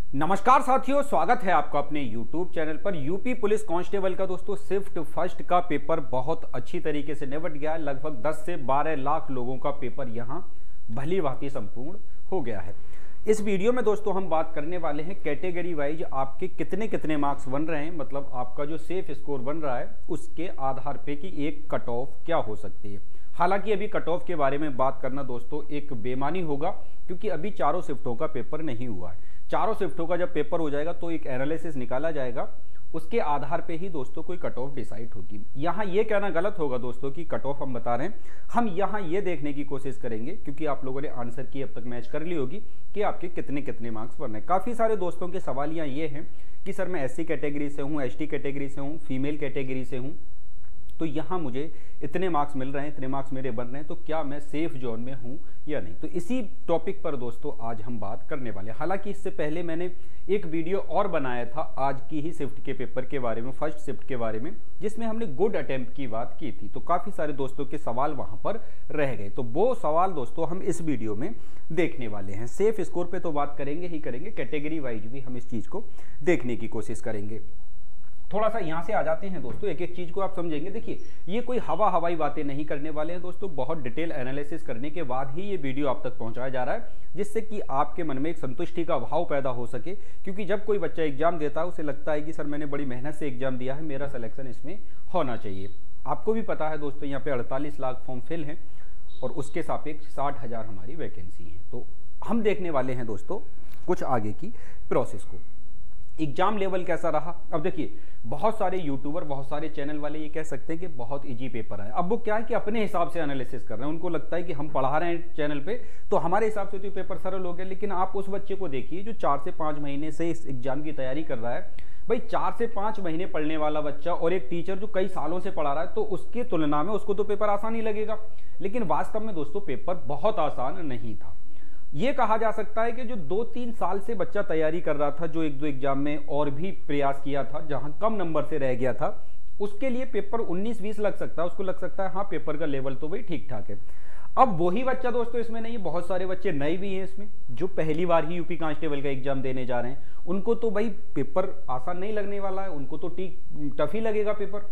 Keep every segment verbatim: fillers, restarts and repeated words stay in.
नमस्कार साथियों, स्वागत है आपका अपने YouTube चैनल पर। यूपी पुलिस कांस्टेबल का दोस्तों शिफ्ट फर्स्ट का पेपर बहुत अच्छी तरीके से निपट गया है। लगभग दस से बारह लाख लोगों का पेपर यहां भली भांति संपूर्ण हो गया है। इस वीडियो में दोस्तों हम बात करने वाले हैं कैटेगरी वाइज आपके कितने कितने मार्क्स बन रहे हैं, मतलब आपका जो सेफ स्कोर बन रहा है उसके आधार पे कि एक कट ऑफ क्या हो सकती है। हालांकि अभी कट ऑफ के बारे में बात करना दोस्तों एक बेमानी होगा, क्योंकि अभी चारों शिफ्टों का पेपर नहीं हुआ है। चारों शिफ्टों का जब पेपर हो जाएगा तो एक एनालिसिस निकाला जाएगा, उसके आधार पे ही दोस्तों कोई कट ऑफ डिसाइड होगी। यहाँ ये कहना गलत होगा दोस्तों कि कट ऑफ हम बता रहे हैं। हम यहाँ ये देखने की कोशिश करेंगे, क्योंकि आप लोगों ने आंसर की अब तक मैच कर ली होगी कि आपके कितने कितने मार्क्स बनने हैं। काफ़ी सारे दोस्तों के सवाल यहाँ ये हैं कि सर मैं एस सी कैटेगरी से हूँ, एस टी कैटेगरी से हूँ, फीमेल कैटेगरी से हूँ, तो यहाँ मुझे इतने मार्क्स मिल रहे हैं, इतने मार्क्स मेरे बन रहे हैं, तो क्या मैं सेफ जोन में हूँ या नहीं। तो इसी टॉपिक पर दोस्तों आज हम बात करने वाले हैं। हालांकि इससे पहले मैंने एक वीडियो और बनाया था आज की ही शिफ्ट के पेपर के बारे में, फर्स्ट शिफ्ट के बारे में, जिसमें हमने गुड अटेम्प्ट की बात की थी। तो काफ़ी सारे दोस्तों के सवाल वहाँ पर रह गए, तो वो सवाल दोस्तों हम इस वीडियो में देखने वाले हैं। सेफ स्कोर पर तो बात करेंगे ही करेंगे, कैटेगरी वाइज भी हम इस चीज़ को देखने की कोशिश करेंगे। थोड़ा सा यहाँ से आ जाते हैं दोस्तों, एक एक चीज़ को आप समझेंगे। देखिए, ये कोई हवा हवाई बातें नहीं करने वाले हैं दोस्तों, बहुत डिटेल एनालिसिस करने के बाद ही ये वीडियो आप तक पहुँचाया जा रहा है, जिससे कि आपके मन में एक संतुष्टि का भाव पैदा हो सके। क्योंकि जब कोई बच्चा एग्जाम देता है उसे लगता है कि सर मैंने बड़ी मेहनत से एग्जाम दिया है, मेरा सिलेक्शन इसमें होना चाहिए। आपको भी पता है दोस्तों, यहाँ पे अड़तालीस लाख फॉर्म फिल हैं और उसके सापेक्ष साठ हज़ार हमारी वैकेंसी है। तो हम देखने वाले हैं दोस्तों कुछ आगे की प्रोसेस को। एग्जाम लेवल कैसा रहा। अब देखिए, बहुत सारे यूट्यूबर, बहुत सारे चैनल वाले ये कह सकते हैं कि बहुत इजी पेपर है। अब वो क्या है कि अपने हिसाब से एनालिसिस कर रहे हैं, उनको लगता है कि हम पढ़ा रहे हैं चैनल पे तो हमारे हिसाब से तो पेपर सरल हो गया। लेकिन आप उस बच्चे को देखिए जो चार से पाँच महीने से इस एग्जाम की तैयारी कर रहा है। भाई, चार से पाँच महीने पढ़ने वाला बच्चा और एक टीचर जो कई सालों से पढ़ा रहा है, तो उसकी तुलना में उसको तो पेपर आसान ही लगेगा। लेकिन वास्तव में दोस्तों पेपर बहुत आसान नहीं था। ये कहा जा सकता है कि जो दो तीन साल से बच्चा तैयारी कर रहा था, जो एक दो एग्जाम में और भी प्रयास किया था, जहां कम नंबर से रह गया था, उसके लिए पेपर उन्नीस बीस लग सकता है। उसको लग सकता है हाँ पेपर का लेवल तो भाई ठीक ठाक है। अब वही बच्चा दोस्तों इसमें नहीं, बहुत सारे बच्चे नए भी हैं इसमें, जो पहली बार ही यूपी कांस्टेबल का एग्जाम देने जा रहे हैं। उनको तो भाई पेपर आसान नहीं लगने वाला है, उनको तो ठीक टफ ही लगेगा पेपर।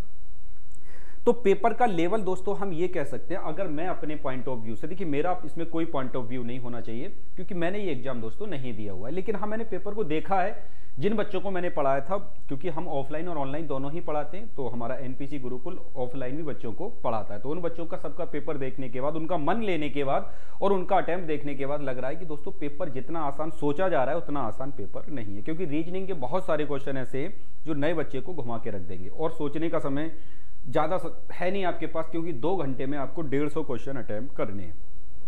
तो पेपर का लेवल दोस्तों हम ये कह सकते हैं, अगर मैं अपने पॉइंट ऑफ व्यू से, देखिए मेरा इसमें कोई पॉइंट ऑफ व्यू नहीं होना चाहिए क्योंकि मैंने ये एग्जाम दोस्तों नहीं दिया हुआ है। लेकिन हाँ, मैंने पेपर को देखा है, जिन बच्चों को मैंने पढ़ाया था, क्योंकि हम ऑफलाइन और ऑनलाइन दोनों ही पढ़ाते हैं, तो हमारा एनपीसी गुरुकुल ऑफलाइन भी बच्चों को पढ़ाता है। तो उन बच्चों का सबका पेपर देखने के बाद, उनका मन लेने के बाद और उनका अटेम्प्ट देखने के बाद लग रहा है कि दोस्तों पेपर जितना आसान सोचा जा रहा है उतना आसान पेपर नहीं है। क्योंकि रीजनिंग के बहुत सारे क्वेश्चन ऐसे हैं जो नए बच्चे को घुमा के रख देंगे, और सोचने का समय ज़्यादा है नहीं आपके पास, क्योंकि दो घंटे में आपको डेढ़ सौ क्वेश्चन अटेम्प्ट करने हैं।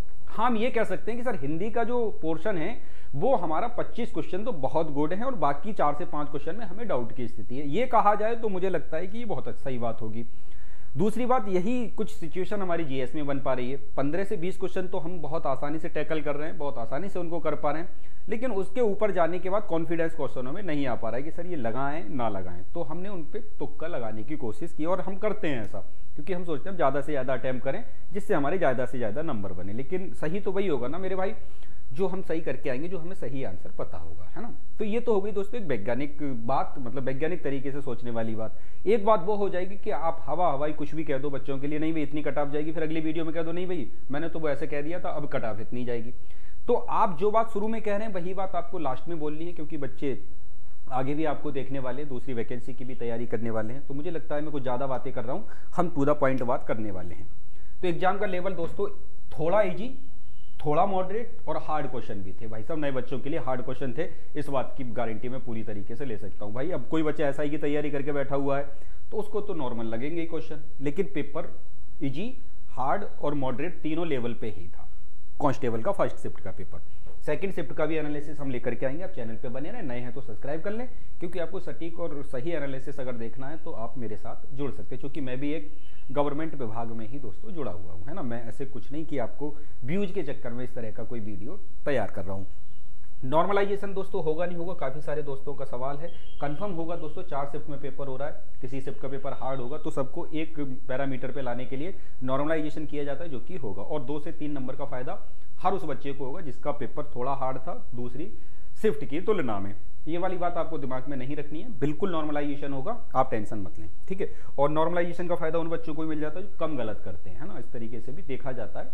हम ये कह सकते हैं कि सर हिंदी का जो पोर्शन है वो हमारा पच्चीस क्वेश्चन तो बहुत गुड है और बाकी चार से पाँच क्वेश्चन में हमें डाउट की स्थिति है। ये कहा जाए तो मुझे लगता है कि ये बहुत सही बात होगी। दूसरी बात, यही कुछ सिचुएशन हमारी जीएस में बन पा रही है। पंद्रह से बीस क्वेश्चन तो हम बहुत आसानी से टैकल कर रहे हैं, बहुत आसानी से उनको कर पा रहे हैं, लेकिन उसके ऊपर जाने के बाद कॉन्फिडेंस क्वेश्चनों में नहीं आ पा रहा है कि सर ये लगाएं ना लगाएं। तो हमने उन पर तुक्का लगाने की कोशिश की, और हम करते हैं ऐसा क्योंकि हम सोचते हैं ज़्यादा से ज़्यादा अटैम्प्ट करें जिससे हमारे ज़्यादा से ज़्यादा नंबर बने। लेकिन सही तो वही होगा ना मेरे भाई, जो हम सही करके आएंगे, जो हमें सही आंसर पता होगा, है ना। तो ये तो हो गई दोस्तों एक वैज्ञानिक बात, मतलब वैज्ञानिक तरीके से सोचने वाली बात। एक बात वो हो जाएगी कि आप हवा हवाई कुछ भी कह दो बच्चों के लिए, नहीं भाई इतनी कट ऑफ जाएगी, फिर अगली वीडियो में कह दो नहीं भाई मैंने तो वो ऐसे कह दिया था, अब कट ऑफ इतनी जाएगी। तो आप जो बात शुरू में कह रहे हैं वही बात आपको लास्ट में बोलनी है, क्योंकि बच्चे आगे भी आपको देखने वाले, दूसरी वैकेंसी की भी तैयारी करने वाले हैं। तो मुझे लगता है मैं कुछ ज़्यादा बातें कर रहा हूँ, हम टू द पॉइंट बात करने वाले हैं। तो एग्जाम का लेवल दोस्तों थोड़ा इजी, थोड़ा मॉडरेट और हार्ड क्वेश्चन भी थे। भाई साहब नए बच्चों के लिए हार्ड क्वेश्चन थे, इस बात की गारंटी मैं पूरी तरीके से ले सकता हूँ। भाई अब कोई बच्चा ऐसा ही की तैयारी करके बैठा हुआ है तो उसको तो नॉर्मल लगेंगे ही क्वेश्चन, लेकिन पेपर इजी, हार्ड और मॉडरेट तीनों लेवल पे ही था कांस्टेबल का फर्स्ट शिफ्ट का पेपर। सेकंड शिफ्ट का भी एनालिसिस हम लेकर के आएंगे। आप चैनल पे बने रहें, नए हैं तो सब्सक्राइब कर लें, क्योंकि आपको सटीक और सही एनालिसिस अगर देखना है तो आप मेरे साथ जुड़ सकते हैं। क्योंकि मैं भी एक गवर्नमेंट विभाग में ही दोस्तों जुड़ा हुआ हूँ, है ना। मैं ऐसे कुछ नहीं कि आपको व्यूज के चक्कर में इस तरह का कोई वीडियो तैयार कर रहा हूँ। नॉर्मलाइजेशन दोस्तों होगा नहीं होगा, काफ़ी सारे दोस्तों का सवाल है। कंफर्म होगा दोस्तों, चार शिफ्ट में पेपर हो रहा है, किसी शिफ्ट का पेपर हार्ड होगा तो सबको एक पैरामीटर पे लाने के लिए नॉर्मलाइजेशन किया जाता है, जो कि होगा। और दो से तीन नंबर का फायदा हर उस बच्चे को होगा जिसका पेपर थोड़ा हार्ड था दूसरी शिफ्ट की तुलना में। ये वाली बात आपको दिमाग में नहीं रखनी है, बिल्कुल नॉर्मलाइजेशन होगा, आप टेंशन मत लें, ठीक है। और नॉर्मलाइजेशन का फायदा उन बच्चों को मिल जाता है जो कम गलत करते हैं, है ना, इस तरीके से भी देखा जाता है।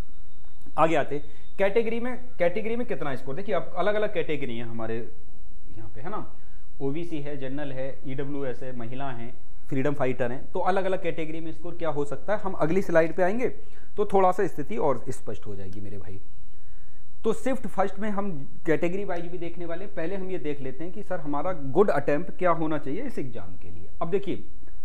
आगे आते कैटेगरी में, कैटेगरी में कितना स्कोर, देखिए अब अलग अलग कैटेगरी है हमारे यहाँ पे, है ना, ओबीसी है, जनरल है, ईडब्ल्यूएस है, महिला है, फ्रीडम फाइटर हैं, तो अलग अलग कैटेगरी में स्कोर क्या हो सकता है, हम अगली स्लाइड पे आएंगे तो थोड़ा सा स्थिति और स्पष्ट हो जाएगी मेरे भाई। तो शिफ्ट फर्स्ट में हम कैटेगरी वाइज भी देखने वाले, पहले हम ये देख लेते हैं कि सर हमारा गुड अटेम्प्ट क्या होना चाहिए इस एग्जाम के लिए। अब देखिए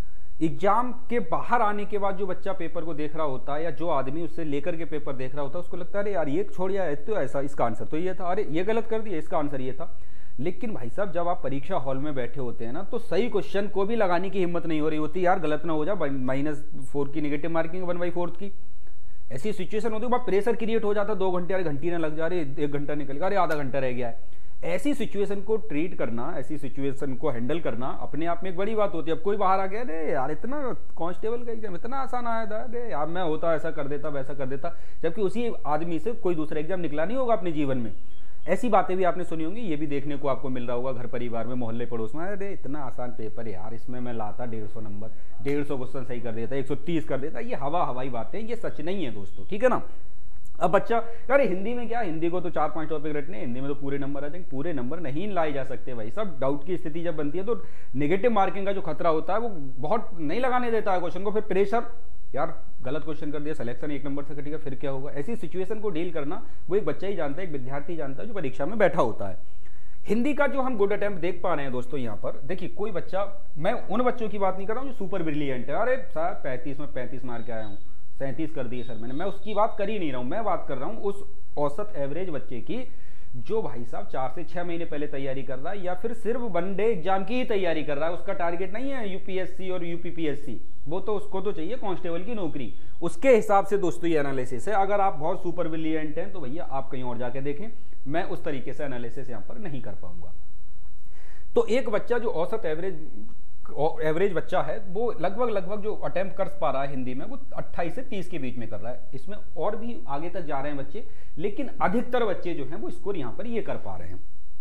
एग्जाम के बाहर आने के बाद जो बच्चा पेपर को देख रहा होता है या जो आदमी उससे लेकर के पेपर देख रहा होता है उसको लगता है अरे यार ये छोड़ दिया है तो ऐसा, इसका आंसर तो ये था, अरे ये गलत कर दिया, इसका आंसर ये था। लेकिन भाई साहब जब आप परीक्षा हॉल में बैठे होते हैं ना तो सही क्वेश्चन को भी लगाने की हिम्मत नहीं हो रही होती, यार गलत ना हो जाए, माइनस फोर की negative marking one by fourth की ऐसी सिचुएशन होती है, वहाँ प्रेशर क्रिएट हो जाता है, दो घंटे अरे घंटी ना लग जा रही, एक घंटा निकल गया, अरे आधा घंटा रह गया है। ऐसी सिचुएशन को ट्रीट करना, ऐसी सिचुएशन को हैंडल करना अपने आप में एक बड़ी बात होती है। अब कोई बाहर आ गया अरे यार इतना कांस्टेबल का एग्जाम इतना आसान आया था, अरे यार मैं होता ऐसा कर देता वैसा कर देता, जबकि उसी आदमी से कोई दूसरा एग्जाम निकला नहीं होगा अपने जीवन में। ऐसी बातें भी आपने सुनी होंगी, ये भी देखने को आपको मिल रहा होगा घर परिवार में, मोहल्ले पड़ोस में, अरे इतना आसान पेपर यार इसमें मैं लाता डेढ़ सौ नंबर, डेढ़ सौ क्वेश्चन सही कर देता, एक सौ तीस कर देता। ये हवा हवाई बातें, ये सच नहीं है दोस्तों, ठीक है ना। अब बच्चा अरे हिंदी में क्या, हिंदी को तो चार पांच टॉपिक रटने, हिंदी में तो पूरे नंबर आ जाएंगे, पूरे नंबर नहीं लाए जा सकते भाई सब। डाउट की स्थिति जब बनती है तो नेगेटिव मार्किंग का जो खतरा होता है वो बहुत नहीं लगाने देता है क्वेश्चन को, फिर प्रेशर, यार गलत क्वेश्चन कर दिया, सिलेक्शन एक नंबर से कटेगा, फिर क्या होगा। ऐसी सिचुएशन को डील करना वो एक बच्चा ही जानता है, एक विद्यार्थी जानता है जो परीक्षा में बैठा होता है। हिंदी का जो हम गुड अटेम्प्ट देख पा रहे हैं दोस्तों यहाँ पर, देखिए कोई बच्चा, मैं उन बच्चों की बात नहीं कर रहा हूँ जो सुपर ब्रिलियंट है, अरे सर पैंतीस में पैंतीस मार के आया हूँ, सैंतीस कर दिए सर मैंने, मैं उसकी बात कर ही नहीं रहा हूँ। मैं बात कर रहा हूँ उस औसत एवरेज बच्चे की जो भाई साहब चार से छह महीने पहले तैयारी कर रहा है या फिर सिर्फ वनडे एग्जाम की ही तैयारी कर रहा है, उसका टारगेट नहीं है यूपीएससी और यूपीपीएससी, वो तो उसको तो चाहिए कांस्टेबल की नौकरी। उसके हिसाब से दोस्तों ये एनालिसिस है। अगर आप बहुत सुपर ब्रिलियंट हैं तो भैया आप कहीं और जाके देखें, मैं उस तरीके से एनालिसिस यहाँ पर नहीं कर पाऊंगा। तो एक बच्चा जो औसत एवरेज एवरेज बच्चा है वो लगभग लगभग जो अटेम्प्ट कर पा रहा है हिंदी में वो अट्ठाईस से तीस के बीच में कर रहा है। इसमें और भी आगे तक जा रहे हैं बच्चे, लेकिन अधिकतर बच्चे जो हैं वो स्कोर यहाँ पर ये कर पा रहे हैं।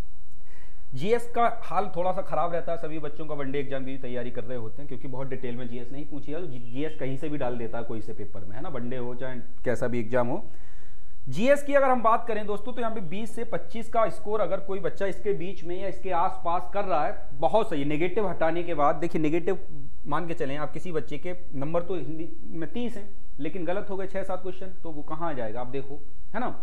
जीएस का हाल थोड़ा सा खराब रहता है, सभी बच्चों का वनडे एग्जाम की तैयारी कर रहे होते हैं क्योंकि बहुत डिटेल में जीएस नहीं पूछी है, तो जीएस कहीं से भी डाल देता है कोई से पेपर में, है ना, वनडे हो चाहे कैसा भी एग्जाम हो। जीएस की अगर हम बात करें दोस्तों तो यहाँ पे बीस से पच्चीस का स्कोर अगर कोई बच्चा इसके बीच में या इसके आसपास कर रहा है बहुत सही। नेगेटिव हटाने के बाद देखिए, नेगेटिव मान के चलें आप किसी बच्चे के नंबर तो हिंदी में तीस हैं लेकिन गलत हो गए छह सात क्वेश्चन, तो वो कहाँ आ जाएगा आप देखो, है ना।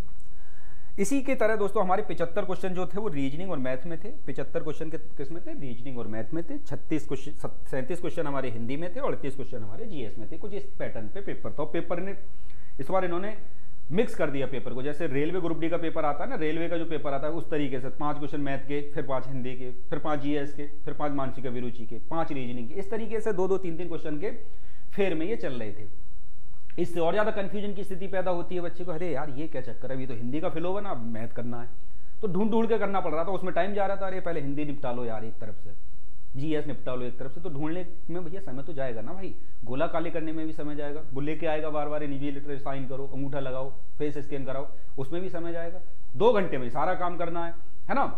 इसी के तरह दोस्तों हमारे पिछहत्तर क्वेश्चन जो थे वो रीजनिंग और मैथ में थे। पिछहत्तर क्वेश्चन के किस में थे, रीजनिंग और मैथ में थे। छत्तीस क्वेश्चन सैंतीस क्वेश्चन हमारे हिंदी में थे और अड़तीस क्वेश्चन हमारे जीएस में थे। कुछ इस पैटर्न पे पेपर था। पेपर ने इस बार इन्होंने मिक्स कर दिया पेपर को, जैसे रेलवे ग्रुप डी का पेपर आता है ना, रेलवे का जो पेपर आता है उस तरीके से पांच क्वेश्चन मैथ के, फिर पांच हिंदी के, फिर पांच जीएस के, फिर पांच मानसिक अभिरुचि के, पांच रीजनिंग के, इस तरीके से दो दो तीन तीन क्वेश्चन के फेर में ये चल रहे थे। इससे और ज्यादा कंफ्यूजन की स्थिति पैदा होती है बच्चे को, अरे यार ये क्या चक्कर है, अभी तो हिंदी का फिल होगा ना, मैथ करना है, तो ढूंढ ढूंढ के करना पड़ रहा था, उसमें टाइम जा रहा था। अरे पहले हिंदी निपटा लो यार एक तरफ से, जीएस निपटा लो एक तरफ से, तो ढूंढने में भैया समय तो जाएगा ना भाई, गोला काले करने में भी समय जाएगा, बुल्ले के आएगा बार बार इन्विजिलेटर साइन करो, अंगूठा लगाओ, फेस स्कैन कराओ, उसमें भी समय जाएगा। दो घंटे में सारा काम करना है, है ना।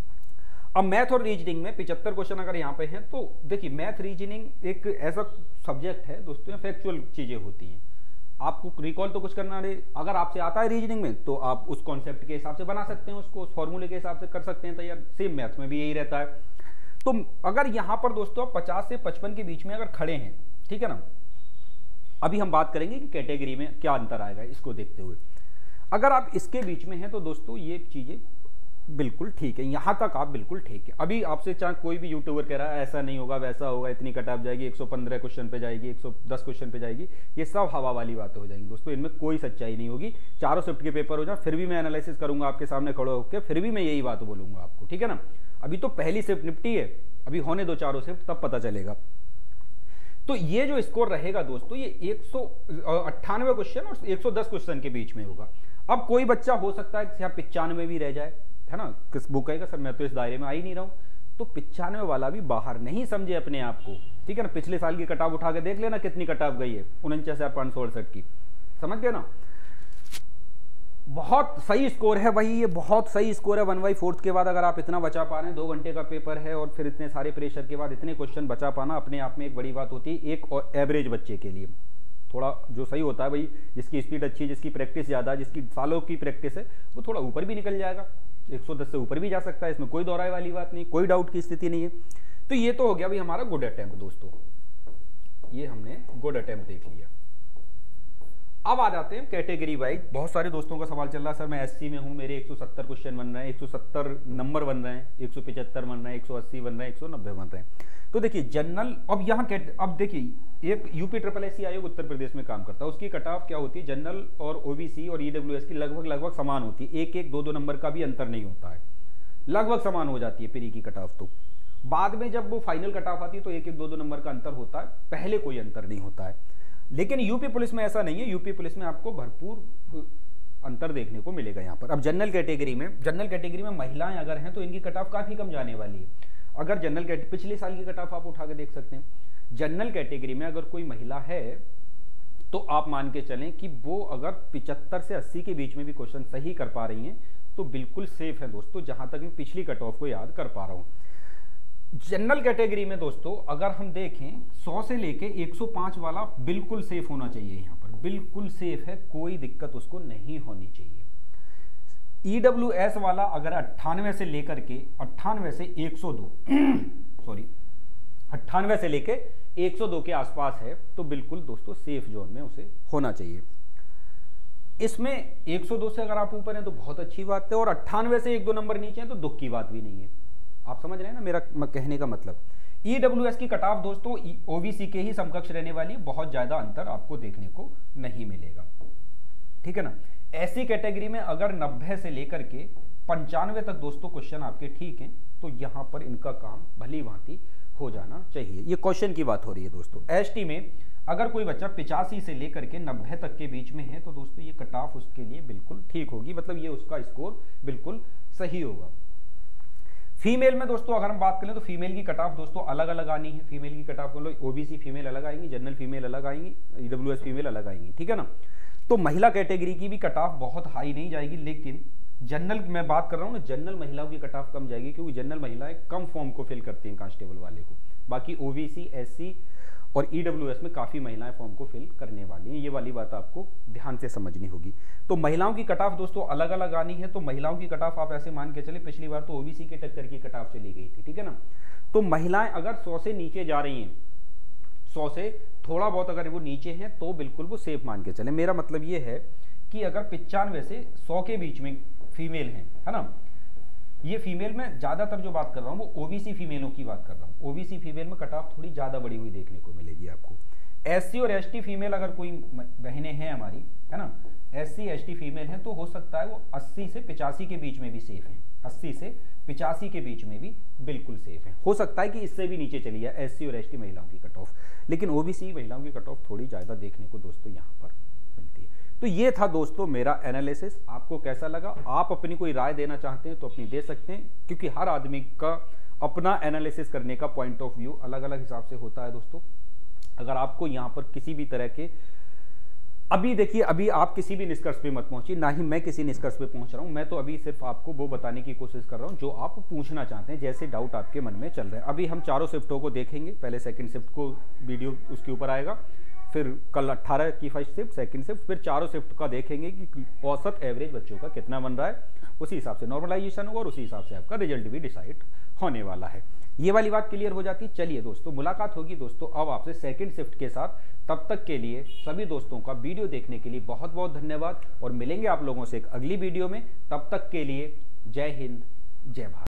अब मैथ और रीजनिंग में पिछहत्तर क्वेश्चन अगर यहाँ पे हैं तो देखिए मैथ रीजनिंग एक ऐसा सब्जेक्ट है दोस्तों, फैक्चुअल चीजें होती हैं, आपको रिकॉल तो कुछ करना नहीं। अगर आपसे आता है रीजनिंग में तो आप उस कॉन्सेप्ट के हिसाब से बना सकते हैं, उसको उस फॉर्मूले के हिसाब से कर सकते हैं तैयार। सेम मैथ में भी यही रहता है। तो अगर यहां पर दोस्तों पचास से पचपन के बीच में अगर खड़े हैं, ठीक है ना, अभी हम बात करेंगे कि कैटेगरी में क्या अंतर आएगा इसको देखते हुए। अगर आप इसके बीच में हैं तो दोस्तों ये चीजें बिल्कुल ठीक है, यहां तक आप बिल्कुल ठीक है। अभी आपसे चाहे कोई भी यूट्यूबर कह रहा है ऐसा नहीं होगा वैसा होगा, इतनी कट ऑफ जाएगी, एक सौ पंद्रह क्वेश्चन पे जाएगी, एक सौ दस क्वेश्चन पे जाएगी, ये सब हवा वाली बातें हो जाएंगी दोस्तों, इनमें कोई सच्चाई नहीं होगी। चारों शिफ्ट के पेपर हो जाए फिर भी मैं एनालिसिस करूंगा आपके सामने खड़े होकर, फिर भी मैं यही बात बोलूंगा आपको, ठीक है ना। अभी तो पहली शिफ्ट निपटी है, अभी होने दो चारों शिफ्ट, तब पता चलेगा। तो ये जो स्कोर रहेगा दोस्तों ये एक सौ अट्ठानवे क्वेश्चन और एक सौ दस क्वेश्चन के बीच में होगा। अब कोई बच्चा हो सकता है यहाँ पिचानवे भी रह जाए, है ना, किस बुक कहेगा सर मैं तो इस दायरे में आ ही नहीं रहा हूं, तो पिचानवे वाला भी बाहर नहीं समझे अपने आप को, ठीक है ना। पिछले साल की कटाव उठा के देख लेना कितनी कटाव गई है, उनचास हजार पांच सौ अड़सठ की, समझ गए ना। बहुत सही स्कोर है भाई, ये बहुत सही स्कोर है। वन बाई फोर्थ के बाद अगर आप इतना बचा पा रहे हैं, दो घंटे का पेपर है और फिर इतने सारे प्रेशर के बाद इतने क्वेश्चन बचा पाना अपने आप में एक बड़ी बात होती है एक और एवरेज बच्चे के लिए। थोड़ा जो सही होता है भाई, जिसकी स्पीड अच्छी है, जिसकी प्रैक्टिस ज़्यादा है, जिसकी सालों की प्रैक्टिस है, वो थोड़ा ऊपर भी निकल जाएगा, एक सौ दस से ऊपर भी जा सकता है, इसमें कोई दोहराए वाली बात नहीं, कोई डाउट की स्थिति नहीं है। तो ये तो हो गया भाई हमारा गुड अटेम्प्ट दोस्तों, ये हमने गुड अटेम्प्ट देख लिया। अब आ जाते हैं कैटेगरी वाइज। बहुत सारे दोस्तों का सवाल चल रहा है, सर मैं एससी में हूं, मेरे एक सौ सत्तर क्वेश्चन बन रहे हैं, एक सौ सत्तर नंबर बन रहे हैं, एक सौ पचहत्तर बन रहे हैं, एक सौ अस्सी बन रहे हैं, एक सौ नब्बे बन रहे हैं। तो देखिए जनरल, अब यहाँ अब देखिए एक यूपी ट्रिपल एस सी आयोग उत्तर प्रदेश में काम करता है, उसकी कट ऑफ क्या होती है, जनरल और ओबीसी और ईडब्ल्यूएस की लगभग लगभग समान होती है, एक एक दो दो नंबर का भी अंतर नहीं होता है, लगभग समान हो जाती है प्री की कट ऑफ। तो बाद में जब वो फाइनल कट ऑफ आती है तो एक एक दो दो नंबर का अंतर होता है, पहले कोई अंतर नहीं होता है। लेकिन यूपी पुलिस में ऐसा नहीं है, यूपी पुलिस में आपको भरपूर अंतर देखने को मिलेगा यहाँ पर। अब जनरल कैटेगरी में, जनरल कैटेगरी में महिलाएं अगर हैं तो इनकी कट ऑफ काफी कम जाने वाली है। अगर जनरल कैटेगरी पिछले साल की कट ऑफ आप उठा के देख सकते हैं, जनरल कैटेगरी में अगर कोई महिला है तो आप मान के चलें कि वो अगर पिचहत्तर से अस्सी के बीच में भी क्वेश्चन सही कर पा रही हैं तो बिल्कुल सेफ है दोस्तों, जहां तक मैं पिछली कट ऑफ को याद कर पा रहा हूं। जनरल कैटेगरी में दोस्तों अगर हम देखें सौ से लेके एक सौ पाँच वाला बिल्कुल सेफ होना चाहिए, यहाँ पर बिल्कुल सेफ है, कोई दिक्कत उसको नहीं होनी चाहिए। ईडब्ल्यूएस वाला अगर अट्ठानवे से लेकर के अट्ठानवे से एक सौ दो सॉरी अट्ठानवे से लेके एक सौ दो के आसपास है तो बिल्कुल दोस्तों सेफ जोन में उसे होना चाहिए। इसमें एक सौ दो से अगर आप ऊपर हैं तो बहुत अच्छी बात है, और अट्ठानवे से एक दो नंबर नीचे हैं तो दुख की बात भी नहीं है। आप समझ रहे हैं ना मेरा कहने का मतलब। ईडब्ल्यूएस की कट ऑफ दोस्तों ओबीसी के ही समकक्ष रहने वाली, बहुत ज्यादा अंतर आपको देखने को नहीं मिलेगा, ठीक है ना। ऐसी कैटेगरी में अगर नब्बे से लेकर के पंचानवे तक दोस्तों क्वेश्चन आपके ठीक हैं तो यहां पर इनका काम भली भांति हो जाना चाहिए। ये क्वेश्चन की बात हो रही है दोस्तों। एसटी में अगर कोई बच्चा पिचासी से लेकर के नब्बे तक के बीच में है तो दोस्तों ये कट ऑफ उसके लिए बिल्कुल ठीक होगी, मतलब ये उसका स्कोर बिल्कुल सही होगा। फीमेल में दोस्तों अगर हम बात करें तो फीमेल की कट ऑफ दोस्तों अलग अलग आनी है। फीमेल की कट ऑफ मतलब ओबीसी फीमेल अलग आएंगी, जनरल फीमेल अलग आएंगी, ईडब्ल्यूएस फीमेल अलग आएंगी, ठीक है ना। तो महिला कैटेगरी की भी कट ऑफ बहुत हाई नहीं जाएगी, लेकिन जनरल मैं बात कर रहा हूँ ना, जनरल महिलाओं की कट ऑफ कम जाएगी क्योंकि जनरल महिलाएं कम फॉर्म को फिल करती हैं कांस्टेबल वाले को। बाकी ओबीसी, एससी और ईडब्ल्यूएस में काफी महिलाएं फॉर्म को फिल करने वाली हैं, ये वाली बात आपको ध्यान से समझनी होगी। तो महिलाओं की कट ऑफ दोस्तों अलग अलग आनी है। तो महिलाओं की कट ऑफ आप ऐसे मान के चले, पिछली बार तो ओबीसी के टक्कर की कट ऑफ चली गई थी, ठीक है ना। तो महिलाएं अगर सौ से नीचे जा रही हैं, सौ से थोड़ा बहुत अगर वो नीचे हैं तो बिल्कुल वो सेफ मान के चले। मेरा मतलब ये है कि अगर पिचानवे से सौ के बीच में फीमेल हैं, है ना, ये फीमेल में ज्यादातर जो बात कर रहा हूँ वो ओबीसी फीमेलों की बात कर रहा हूँ। ओबीसी फीमेल में कट ऑफ थोड़ी ज्यादा बड़ी हुई देखने को मिलेगी आपको। एससी और एसटी फीमेल अगर कोई बहनें हैं हमारी, है ना, एससी एसटी फीमेल हैं तो हो सकता है वो अस्सी से पिचासी के बीच में भी सेफ हैं, अस्सी से पिचासी के बीच में भी बिल्कुल सेफ है। हो सकता है कि इससे भी नीचे चली जाए एससी और एसटी महिलाओं की कट ऑफ, लेकिन ओबीसी महिलाओं की कट ऑफ थोड़ी ज्यादा देखने को दोस्तों यहाँ पर मिलती है। तो ये था दोस्तों मेरा एनालिसिस। आपको कैसा लगा? आप अपनी कोई राय देना चाहते हैं तो अपनी दे सकते हैं, क्योंकि हर आदमी का अपना एनालिसिस करने का पॉइंट ऑफ व्यू अलग अलग हिसाब से होता है दोस्तों। अगर आपको यहाँ पर किसी भी तरह के, अभी देखिए अभी आप किसी भी निष्कर्ष पे मत पहुंचिए, ना ही मैं किसी निष्कर्ष पे पहुंच रहा हूं। मैं तो अभी सिर्फ आपको वो बताने की कोशिश कर रहा हूं जो आप पूछना चाहते हैं, जैसे डाउट आपके मन में चल रहे हैं। अभी हम चारों शिफ्टों को देखेंगे, पहले सेकंड शिफ्ट को वीडियो उसके ऊपर आएगा, फिर कल अट्ठारह की फर्स्ट शिफ्ट, सेकंड शिफ्ट, फिर चारों शिफ्ट का देखेंगे कि औसत एवरेज बच्चों का कितना बन रहा है। उसी हिसाब से नॉर्मलाइजेशन होगा और उसी हिसाब से आपका रिजल्ट भी डिसाइड होने वाला है। ये वाली बात क्लियर हो जाती। चलिए दोस्तों, मुलाकात होगी दोस्तों अब आपसे सेकंड शिफ्ट के साथ। तब तक के लिए सभी दोस्तों का वीडियो देखने के लिए बहुत बहुत धन्यवाद और मिलेंगे आप लोगों से एक अगली वीडियो में। तब तक के लिए जय हिंद, जय भारत।